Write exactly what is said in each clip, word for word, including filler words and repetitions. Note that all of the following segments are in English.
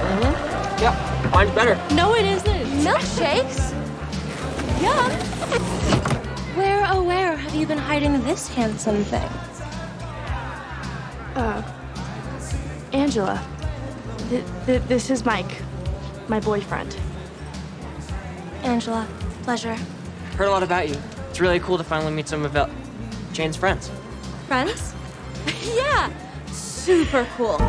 Mm-hmm. Yeah, mine's better. No, it isn't. Milkshakes? Yum. Where, oh where have you been hiding this handsome thing? Uh, Angela. Th th this is Mike, my boyfriend. Angela, pleasure. Heard a lot about you. It's really cool to finally meet some of El Jane's friends. Friends? Yeah, super cool.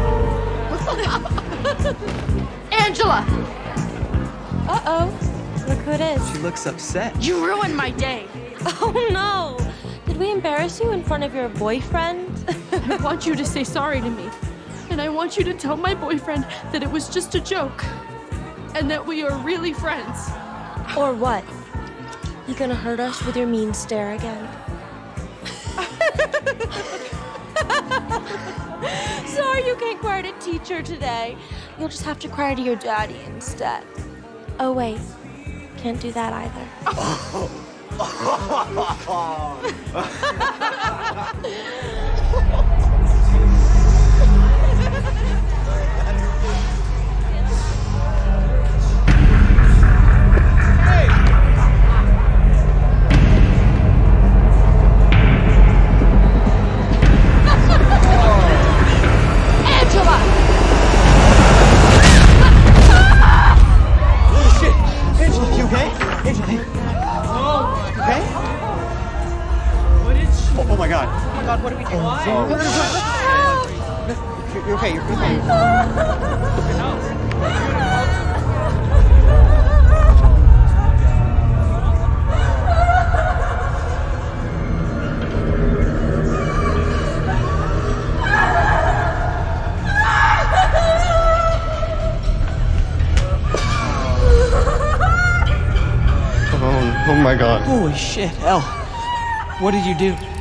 Angela! Uh-oh, look who it is. She looks upset. You ruined my day. Oh no! Did we embarrass you in front of your boyfriend? I want you to say sorry to me. And I want you to tell my boyfriend that it was just a joke. And that we are really friends. Or what? You gonna hurt us with your mean stare again? Sorry you can't cry to teacher today. You'll just have to cry to your daddy instead. Oh wait, can't do that either. Oh my god. Oh my god, what are we doing? Why? You're, you're okay, you're okay. Oh, oh my god. Holy shit, Elle. What did you do?